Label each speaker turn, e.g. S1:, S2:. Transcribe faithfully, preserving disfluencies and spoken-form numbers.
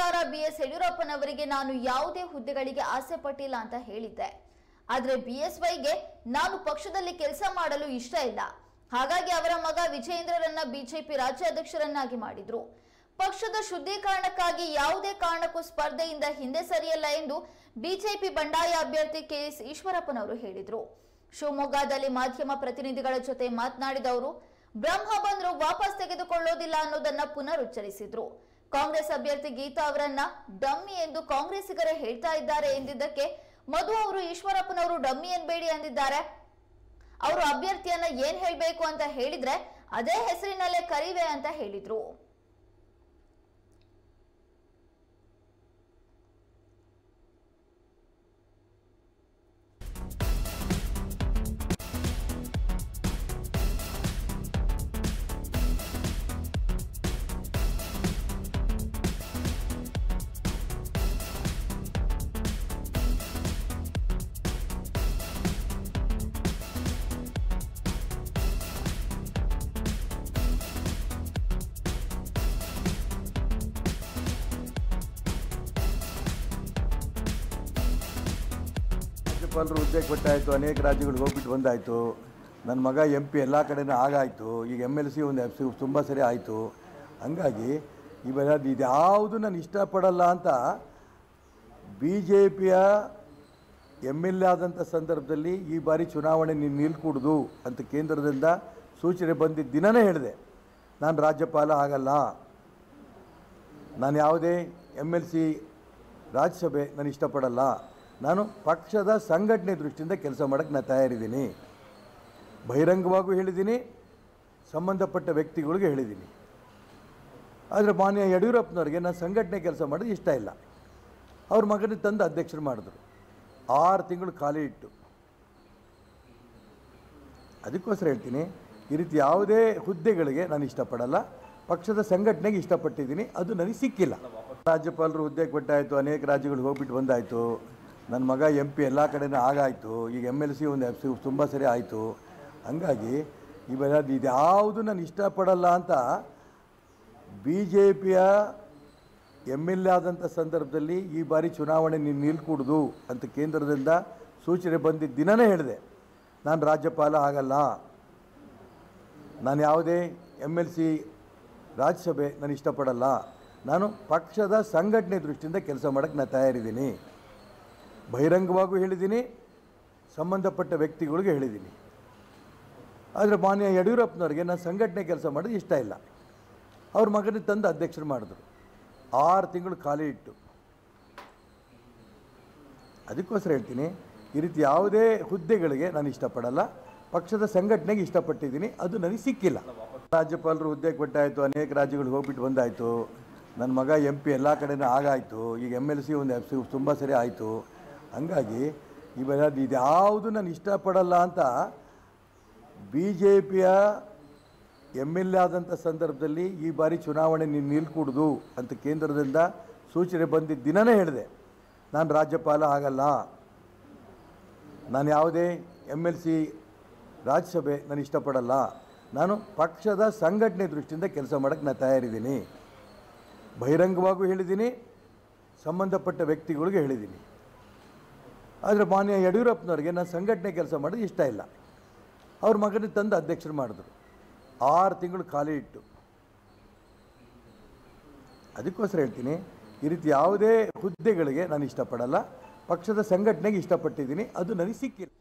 S1: ಸರ್ಕಾರ ಬಿಎಸ್ ಯಡಿಯೂರಪ್ಪನವರಿಗೆ ನಾನು ಯಾವುದೇ ಹುದ್ದೆಗಳಿಗೆ ಆಸೆ ಪಟ್ಟಿಲ್ಲ ಅಂತ ಹೇಳಿದ್ದೆ. ಆದ್ರೆ ಬಿಎಸ್ವೈಗೆ ನಾನು ಪಕ್ಷದಲ್ಲಿ ಕೆಲಸ ಮಾಡಲು ಇಷ್ಟ ಇಲ್ಲ. ಹಾಗಾಗಿ ಅವರ ಮಗ ವಿಜಯೇಂದ್ರರನ್ನ ಬಿಜೆಪಿ ರಾಜ್ಯಾಧ್ಯಕ್ಷರನ್ನಾಗಿ ಮಾಡಿದ್ರು. ಪಕ್ಷದ ಶುದ್ಧೀಕರಣಕ್ಕಾಗಿ ಯಾವುದೇ ಕಾರಣಕ್ಕೂ ಸ್ಪರ್ಧೆಯಿಂದ ಹಿಂದೆ ಸರಿಯಲ್ಲ ಎಂದು ಬಿಜೆಪಿ ಬಂಡಾಯ ಅಭ್ಯರ್ಥಿ ಕೆಎಸ್ ಈಶ್ವರಪ್ಪನವರು ಹೇಳಿದ್ರು. ಶಿವಮೊಗ್ಗದಲ್ಲಿ ಮಾಧ್ಯಮ ಪ್ರತಿನಿಧಿಗಳ ಜೊತೆ ಮಾತನಾಡಿದ ಅವರು ಬ್ರಹ್ಮ ಬಂದ್ರು ವಾಪಸ್ ತೆಗೆದುಕೊಳ್ಳೋದಿಲ್ಲ ಅನ್ನೋದನ್ನ ಪುನರುಚ್ಚರಿಸಿದ್ರು. ಕಾಂಗ್ರೆಸ್ ಅಭ್ಯರ್ಥಿ ಗೀತಾ ಅವರನ್ನ ಡಮ್ಮಿ ಎಂದು ಕಾಂಗ್ರೆಸ್ಸಿಗರೇ ಹೇಳ್ತಾ ಇದ್ದಾರೆ ಎಂದಿದ್ದಕ್ಕೆ ಮಧು ಅವರು ಈಶ್ವರಪ್ಪನವರು ಡಮ್ಮಿ ಎನ್ಬೇಡಿ ಅಂದಿದ್ದಾರೆ. ಅವರು ಅಭ್ಯರ್ಥಿಯನ್ನ ಏನ್ ಹೇಳ್ಬೇಕು ಅಂತ ಹೇಳಿದ್ರೆ ಅದೇ ಹೆಸರಿನಲ್ಲೇ ಕರಿವೆ ಅಂತ ಹೇಳಿದ್ರು.
S2: ರಾಜ್ಯಪಾಲರು ಹುದ್ದೆ ಕೊಟ್ಟಾಯಿತು, ಅನೇಕ ರಾಜ್ಯಗಳಿಗೆ ಹೋಗ್ಬಿಟ್ಟು ಬಂದಾಯಿತು. ನನ್ನ ಮಗ ಎಂ ಪಿ ಎಲ್ಲ ಕಡೆನೂ ಆಗಾಯಿತು. ಈಗ ಎಮ್ ಎಲ್ ಸಿ ಒಂದು ಎಫ್ ಸಿ ತುಂಬ ಸರಿ ಆಯಿತು. ಹಂಗಾಗಿ ಇವೆಲ್ಲ ಇದ್ಯಾವುದು ನಾನು ಇಷ್ಟಪಡಲ್ಲ ಅಂತ ಬಿ ಜೆ ಪಿಯ ಎಮ್ ಎಲ್ ಎ ಆದಂಥ ಸಂದರ್ಭದಲ್ಲಿ ಈ ಬಾರಿ ಚುನಾವಣೆ ನೀನು ನಿಲ್ಕೂಡ್ದು ಅಂತ ಕೇಂದ್ರದಿಂದ ಸೂಚನೆ ಬಂದಿದ್ದ ದಿನವೇ ಹೇಳಿದೆ, ನಾನು ರಾಜ್ಯಪಾಲ ಆಗಲ್ಲ, ನಾನು ಯಾವುದೇ ಎಮ್ ಎಲ್ ಸಿ ರಾಜ್ಯಸಭೆ ನಾನು ಇಷ್ಟಪಡಲ್ಲ, ನಾನು ಪಕ್ಷದ ಸಂಘಟನೆ ದೃಷ್ಟಿಯಿಂದ ಕೆಲಸ ಮಾಡೋಕ್ಕೆ ನಾನು ತಯಾರಿದ್ದೀನಿ. ಬಹಿರಂಗವಾಗೂ ಹೇಳಿದ್ದೀನಿ, ಸಂಬಂಧಪಟ್ಟ ವ್ಯಕ್ತಿಗಳಿಗೆ ಹೇಳಿದ್ದೀನಿ. ಆದರೆ ಮಾನ್ಯ ಯಡಿಯೂರಪ್ಪನವ್ರಿಗೆ ನಾನು ಸಂಘಟನೆ ಕೆಲಸ ಮಾಡೋದು ಇಷ್ಟ ಇಲ್ಲ. ಅವ್ರ ಮಗನಿಗೆ ತಂದು ಅಧ್ಯಕ್ಷರು ಮಾಡಿದ್ರು. ಆರು ತಿಂಗಳು ಖಾಲಿ ಇಟ್ಟು. ಅದಕ್ಕೋಸ್ಕರ ಹೇಳ್ತೀನಿ, ಈ ರೀತಿ ಯಾವುದೇ ಹುದ್ದೆಗಳಿಗೆ ನಾನು ಇಷ್ಟಪಡಲ್ಲ, ಪಕ್ಷದ ಸಂಘಟನೆಗೆ ಇಷ್ಟಪಟ್ಟಿದ್ದೀನಿ, ಅದು ನನಗೆ ಸಿಕ್ಕಿಲ್ಲ. ರಾಜ್ಯಪಾಲರು ಹುದ್ದೆ ಕೊಟ್ಟಾಯಿತು, ಅನೇಕ ರಾಜ್ಯಗಳಿಗೆ ಹೋಗ್ಬಿಟ್ಟು ಬಂದಾಯಿತು. ನನ್ನ ಮಗ ಎಂ ಪಿ ಎಲ್ಲ ಕಡೆನೂ ಆಗಾಯಿತು. ಈಗ ಎಮ್ ಎಲ್ ಸಿ ಒಂದು ಎಫ್ ಸಿ ತುಂಬ ಸರಿ ಆಯಿತು. ಹಂಗಾಗಿ ಇವೆಲ್ಲ ಇದ್ಯಾವುದು ನಾನು ಇಷ್ಟಪಡಲ್ಲ ಅಂತ ಬಿ ಜೆ ಪಿಯ ಎಮ್ ಎಲ್ ಎ ಆದಂಥ ಸಂದರ್ಭದಲ್ಲಿ ಈ ಬಾರಿ ಚುನಾವಣೆ ನೀನು ನಿಲ್ಕೂಡ್ದು ಅಂತ ಕೇಂದ್ರದಿಂದ ಸೂಚನೆ ಬಂದಿದ್ದ ದಿನವೇ ಹೇಳಿದೆ, ನಾನು ರಾಜ್ಯಪಾಲ ಆಗಲ್ಲ, ನಾನು ಯಾವುದೇ ಎಮ್ ಎಲ್ ಸಿ ರಾಜ್ಯಸಭೆ ನಾನು ಇಷ್ಟಪಡಲ್ಲ, ನಾನು ಪಕ್ಷದ ಸಂಘಟನೆ ದೃಷ್ಟಿಯಿಂದ ಕೆಲಸ ಮಾಡೋಕ್ಕೆ ನಾನು ತಯಾರಿದ್ದೀನಿ. ಬಹಿರಂಗವಾಗೂ ಹೇಳಿದ್ದೀನಿ, ಸಂಬಂಧಪಟ್ಟ ವ್ಯಕ್ತಿಗಳಿಗೆ ಹೇಳಿದ್ದೀನಿ. ಆದರೆ ಮಾನ್ಯ ಯಡಿಯೂರಪ್ಪನವ್ರಿಗೆ ನಾನು ಸಂಘಟನೆ ಕೆಲಸ ಮಾಡೋದು ಇಷ್ಟ ಇಲ್ಲ. ಅವ್ರ ಮಗನಿಗೆ ತಂದು ಅಧ್ಯಕ್ಷರು ಮಾಡಿದ್ರು. ಆರು ತಿಂಗಳು ಖಾಲಿ ಇಟ್ಟು. ಅದಕ್ಕೋಸ್ಕರ ಹೇಳ್ತೀನಿ, ಈ ರೀತಿ ಯಾವುದೇ ಹುದ್ದೆಗಳಿಗೆ ನಾನು ಇಷ್ಟಪಡಲ್ಲ, ಪಕ್ಷದ ಸಂಘಟನೆಗೆ ಇಷ್ಟಪಟ್ಟಿದ್ದೀನಿ, ಅದು ನನಗೆ ಸಿಕ್ಕಿಲ್ಲ. ರಾಜ್ಯಪಾಲರು ಹುದ್ದೆ ಕೊಟ್ಟಾಯಿತು, ಅನೇಕ ರಾಜ್ಯಗಳಿಗೆ ಹೋಗ್ಬಿಟ್ಟು ಬಂದಾಯಿತು. ನನ್ನ ಮಗ ಎಂ ಪಿ ಎಲ್ಲ ಕಡೆನೂ ಆಗಾಯಿತು. ಈಗ ಎಮ್ ಎಲ್ ಸಿ ಒಂದು ಎಫ್ ಸಿ ತುಂಬ ಸರಿ ಆಯಿತು. ಹಂಗಾಗಿ ಇವೆಲ್ಲ ಇದ್ಯಾವುದು ನಾನು ಇಷ್ಟಪಡಲ್ಲ ಅಂತ ಬಿ ಜೆ ಪಿಯ ಎಮ್ ಎಲ್ ಎ ಆದಂಥ ಸಂದರ್ಭದಲ್ಲಿ ಈ ಬಾರಿ ಚುನಾವಣೆ ನೀನು ನಿಲ್ಕೂಡ್ದು ಅಂತ ಕೇಂದ್ರದಿಂದ ಸೂಚನೆ ಬಂದಿದ್ದ ದಿನವೇ ಹೇಳಿದೆ, ನಾನು ರಾಜ್ಯಪಾಲ ಆಗಲ್ಲ, ನಾನು ಯಾವುದೇ ಎಮ್ ಎಲ್ ಸಿ ರಾಜ್ಯಸಭೆ ನಾನು ಇಷ್ಟಪಡಲ್ಲ, ನಾನು ಪಕ್ಷದ ಸಂಘಟನೆ ದೃಷ್ಟಿಯಿಂದ ಕೆಲಸ ಮಾಡೋಕ್ಕೆ ನಾನು ತಯಾರಿದ್ದೀನಿ. ಬಹಿರಂಗವಾಗೂ ಹೇಳಿದ್ದೀನಿ, ಸಂಬಂಧಪಟ್ಟ ವ್ಯಕ್ತಿಗಳಿಗೆ ಹೇಳಿದ್ದೀನಿ. ಆದರೆ ಮಾನ್ಯ ಯಡಿಯೂರಪ್ಪನವ್ರಿಗೆ ನಾನು ಸಂಘಟನೆ ಕೆಲಸ ಮಾಡೋದು ಇಷ್ಟ ಇಲ್ಲ. ಅವ್ರ ಮಗನಿಗೆ ತಂದು ಅಧ್ಯಕ್ಷರು ಮಾಡಿದ್ರು. ಆರು ತಿಂಗಳು ಖಾಲಿ ಇಟ್ಟು. ಅದಕ್ಕೋಸ್ಕರ ಹೇಳ್ತೀನಿ, ಈ ರೀತಿ ಯಾವುದೇ ಹುದ್ದೆಗಳಿಗೆ ನಾನು ಇಷ್ಟಪಡಲ್ಲ, ಪಕ್ಷದ ಸಂಘಟನೆಗೆ ಇಷ್ಟಪಟ್ಟಿದ್ದೀನಿ, ಅದು ನನಗೆ ಸಿಕ್ಕಿಲ್ಲ.